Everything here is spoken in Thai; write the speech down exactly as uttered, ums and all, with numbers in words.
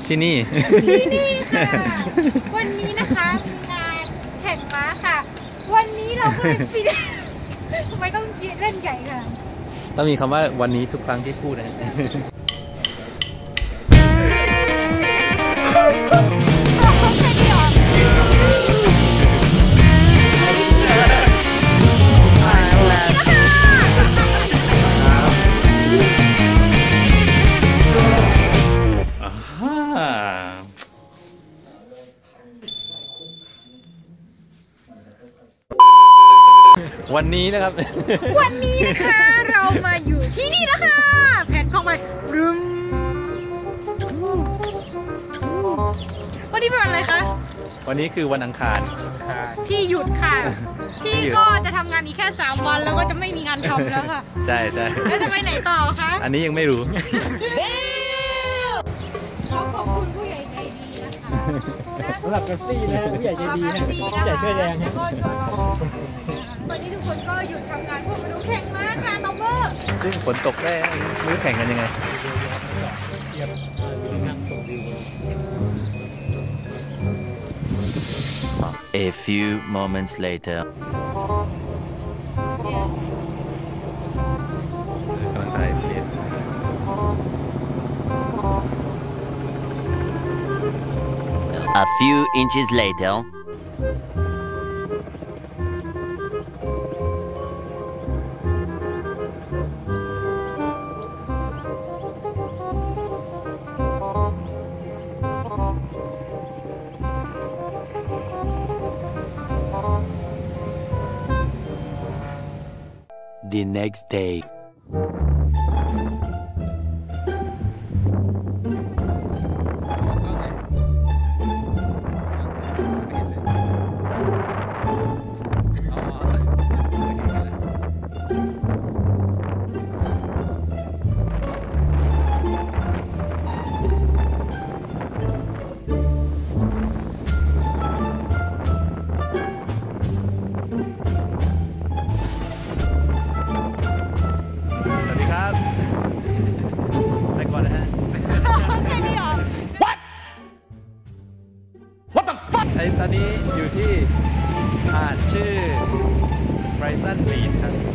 ที่นี่ที่นี่ค่ะวันนี้นะคะมีงานแข่งม้าค่ะวันนี้เราก็เลยปิดทำไมต้องเล่นใหญ่ค่ะต้องมีคำว่าวันนี้ทุกครั้งที่พูดนะวันนี้นะครับวันนี้นะคะเรามาอยู่ที่นี่นะคะแผนกองไปรึมวันนี้เป็นวันอะไรคะวันนี้คือวันอังคารที่หยุดค่ะพี่ก็จะทำงานอีกแค่สามวันแล้วก็จะไม่มีงานทำแล้วค่ะใช่ใช่แล้วจะไปไหนต่อคะอันนี้ยังไม่รู้ขอขอบคุณผู้ใหญ่ใจดีนะคะสำหรับเป๊ปซี่นะผู้ใหญ่ใจดีนะผู้ใหญ่ช่วยแรงนะวันนี้ทุกคนก็หยุดทำงานเพื่อมาดูแข่งม้าค่ะน้องเบอร์ซึ่งฝนตกได้ไม่รู้แข่งกันยังไง A few moments later กำลังถ่ายเพลง A few inches later the next day ไอ้ตอนนี้อยู่ที่หาดชื่อ Bryson Beach ครับ